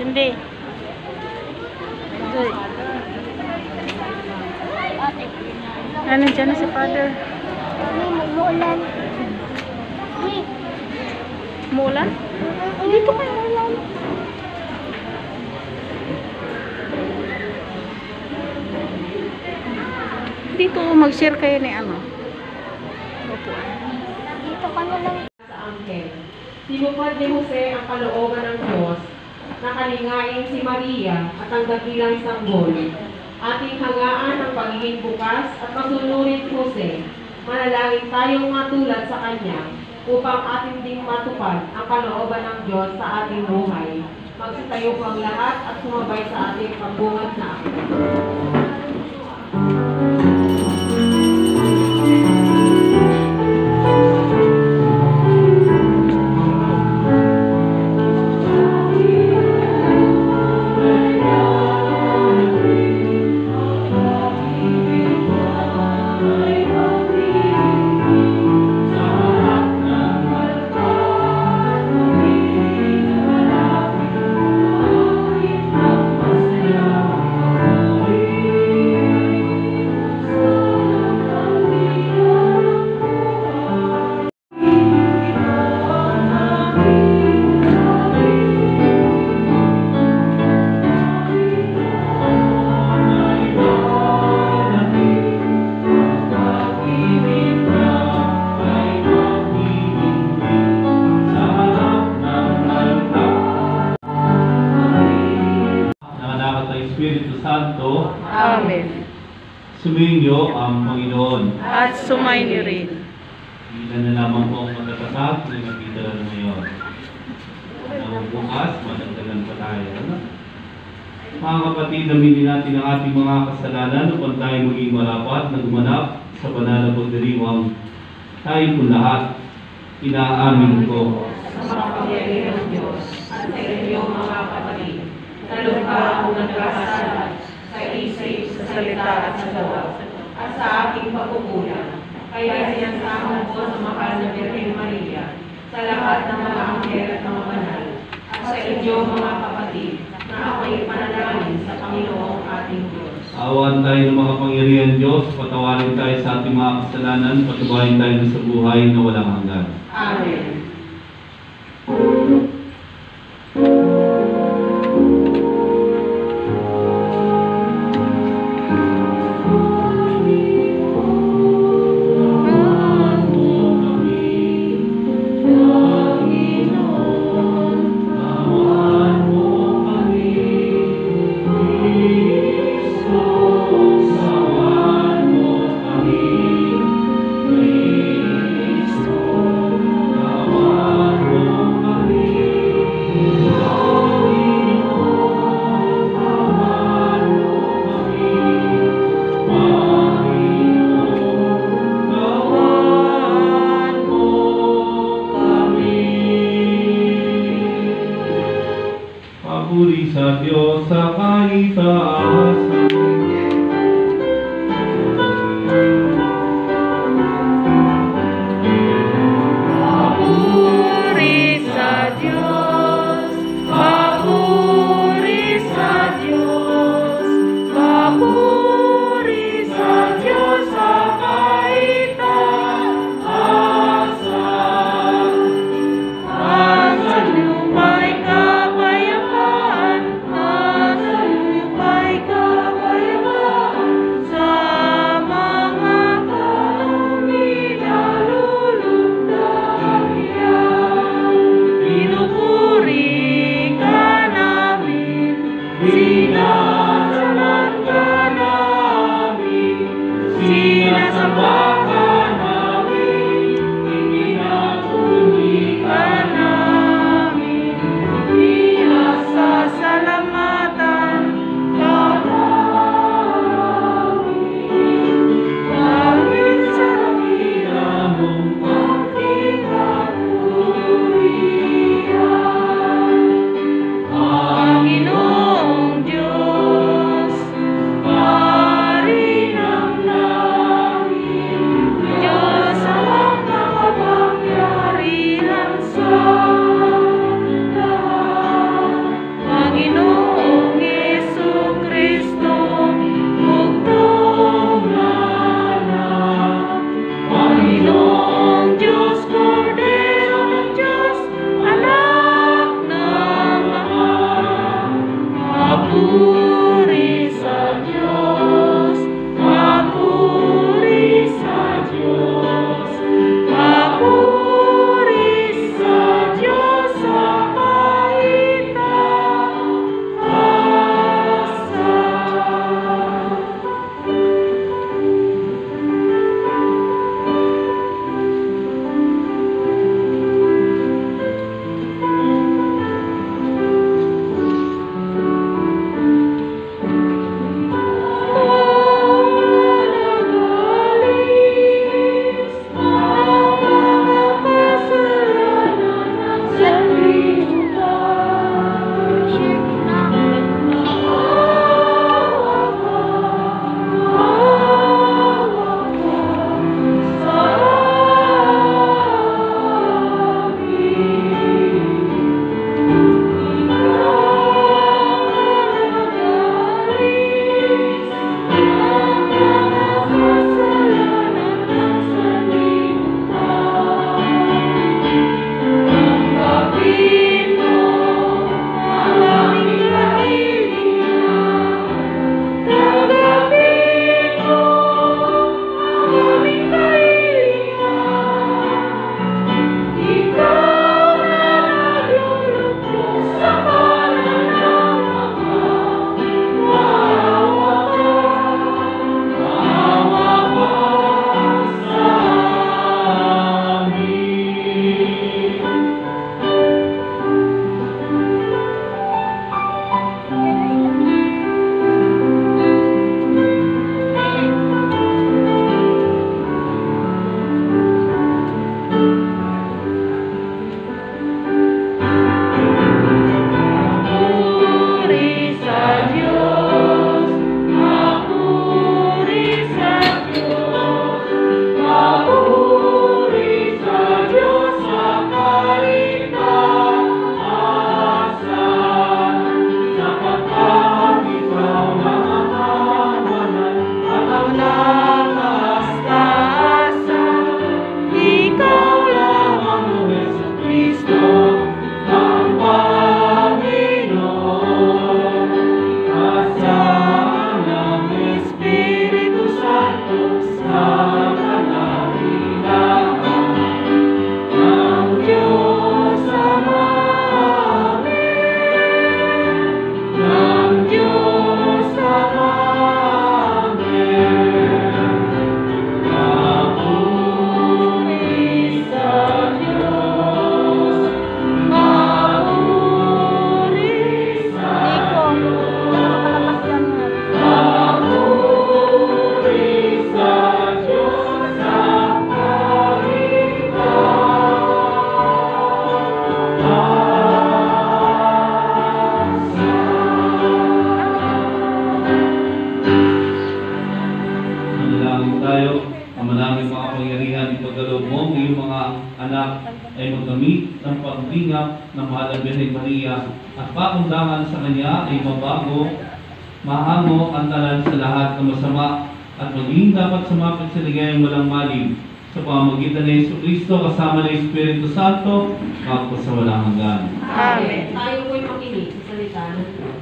Hindi. Ano dyan na si Father? Umuulan. Umuulan? Dito kayo ulan. Dito mag-share kayo ni ano. Opo. Dito ka na lang. Sa angkel. Tinupad ni Jose ang kalooban ng Diyos na kalingain si Maria at ang dakilang sanggol. Ating hangaan ang pagiging bukas at masunurin Jose. Manalangin tayong matulad sa Kanya upang ating ding matupad ang kalooban ng Diyos sa ating buhay. Magsitayo po ang lahat at sumabay sa ating pagbungad na akit. Espiritu Santo. Amen. Sumainyo ang Panginoon. At sumainyo rin. Ilan na lamang po ang matatatag na nakita na ngayon. Ang bukas, madagdagan pa tayo. Mga kapatid, aminin natin ang ating mga kasalanan upang tayo maging marapat na gumanap sa banal na pagdiriwang tayo po lahat inaamin ko. Sa mga pangyayari ng Diyos at sa inyong mga kapatid, talumpa akong nagkasala sa isip, sa salita at sa gawa, at sa aking pagkukulang. Kaya sinasama ko sa mahal na Birhen Maria, sa lahat ng mga anghel at mga banal, at sa inyong mga kapatid, na ako'y panalangin sa Panginoong ating Diyos. Awan tayo ng mga pangyarihan Diyos, patawarin tayo sa ating mga kasalanan, patubayin tayo sa buhay na walang hanggan. Amen. Papuri sa Diyos sa kaitaasan. Papuri sa Diyos. Papuri sa Diyos. Papuri sa Diyos sa kaitaasan. At sa luma'y kapayapaan. At sa luma'y kapayapaan. ang anak ay maggamit ng pagbingap ng Mahal na Birhen Maria at pakundangan sa kanya ay mabago, mahango ang talan sa lahat ng masama at maging dapat sumapit sa ligayang walang malim sa pamamagitan ng Jesucristo kasama ng Espiritu Santo magpo sa walang hanggan. Amen. Tayo po'y makinig sa salita ng Diyos.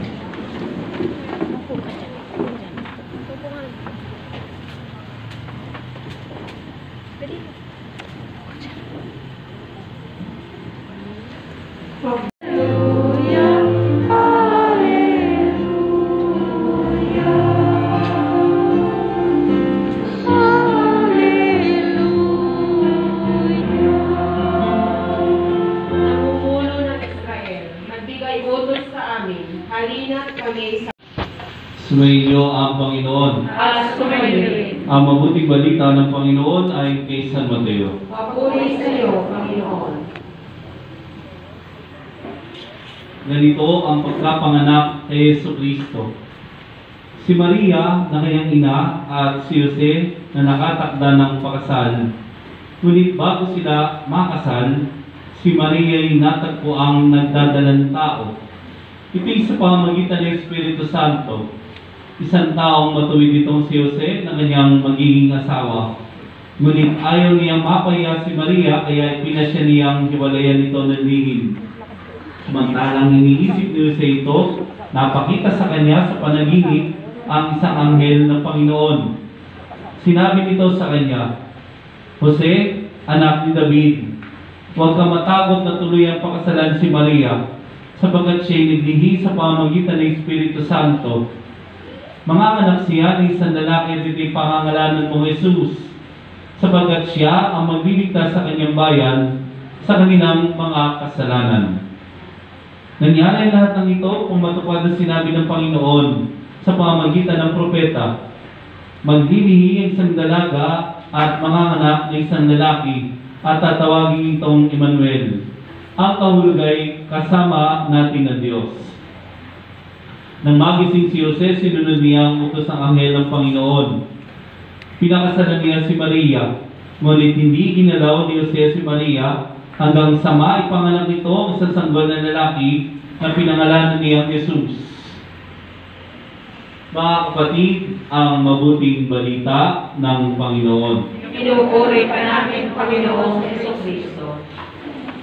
Namumuno ng Israel, nagbigay utos sa amin, halina't kami sa Sumainyo ang Panginoon. At sumainyo rin. Ang mabuting balita ng Panginoon ay kay San Mateo. papuri sa iyo, Panginoon. Ganito ang pagkapanganak kay Jesucristo. Si Maria na kanyang ina at si Jose na nakatakda ng pakasal. Ngunit bago sila makasal, si Maria ay natagpo ang nagdadalang tao. Ito'y sa pamamagitan ng Espiritu Santo. Isang taong matuwid itong si Jose na kanyang magiging asawa. Ngunit ayaw niyang mapahiya si Maria kaya pinasya niyang hiwalayan ito ng lihim. Samantalang iniisip ni Jose ito, napakita sa kanya sa panaginip ang isang anghel ng Panginoon. Sinabi nito sa kanya, Jose, anak ni David, huwag ka matakot na tuloy ang pakasalan si Maria, sapagkat siya'y naglihi sa pamamagitan ng Espiritu Santo. Mga anak siya ng isang lalaki at ito'y pangangalanan mo Jesus, sapagkat siya ang magliligtas sa kanyang bayan sa kanilang mga kasalanan. Nangyari lahat ng ito kung matupad ang sinabi ng Panginoon sa pamamagitan ng propeta. Maglilihi ang isang dalaga at mga anak ng isang lalaki at tatawagin itong Emmanuel. Ang kahulugay kasama natin na Diyos. Nang magising si Jose, sinunod niya ang utos ng anghel ng Panginoon. Pinakasalan niya si Maria, ngunit hindi ginalaw ni Jose si Maria hanggang sa maipanganak nito ang isang sanggol na lalaki na pinangalanan niya Jesus. Mga kapatid, ang mabuting balita ng Panginoon. Pinupuri ka namin, Panginoong Jesucristo.